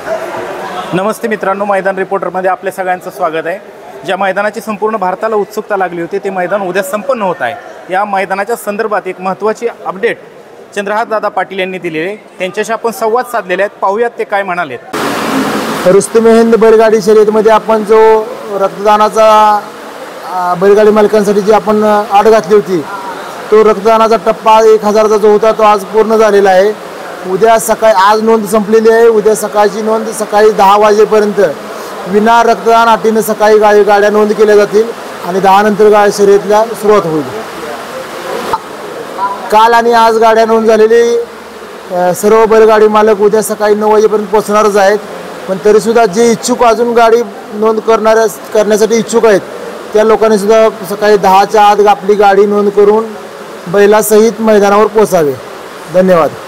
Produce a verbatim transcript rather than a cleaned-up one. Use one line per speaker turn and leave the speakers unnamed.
नमस्ते मित्रांनो, मैदान रिपोर्टरमध्ये आपल्या सगळ्यांचं स्वागत आहे। ज्या मैदानाची संपूर्ण भारताला उत्सुकता लागली होती ते मैदान उद्या संपन्न होत आहे। या मैदानाच्या संदर्भात एक महत्त्वाची अपडेट चंद्रहार दादा पाटील यांनी दिलेली आहे। त्यांच्याशी आपण संवाद साधलेले आहेत, पाहूयात ते काय म्हणालेत।
रुस्तुम हिंद बैलगाडी शर्यतीमध्ये आपण जो रक्तदानाचा बैलगाडी मालकांसाठी जी आपण आड घातली होती, तो रक्तदानाचा टप्पा एक हजारचा जो होता तो आज पूर्ण झालेला आहे। उद्या सकाळी आज नोंद संपलेली आहे। उद्या सकाळची नोंद सकाळी दहा वाजेपर्यंत विना रक्तदान अटीने सकाळी गाडी गाड्या नोंद केल्या जातील आणि दहा नंतर गाडी शर्यतीला सुरुवात होईल। काल आणि आज गाड्या नोंद झालेली सर्व बैलगाडी मालक उद्या सकाळी नऊ वाजेपर्यंत पोहोचणारच आहेत, पण तरीसुद्धा जे इच्छुक अजून गाडी नोंद करणाऱ्या करण्यासाठी इच्छुक आहेत त्या लोकांनी सुद्धा सकाळी दहाच्या आत आपली गाडी नोंद करून बैलासहित मैदानावर पोहोचावे। धन्यवाद।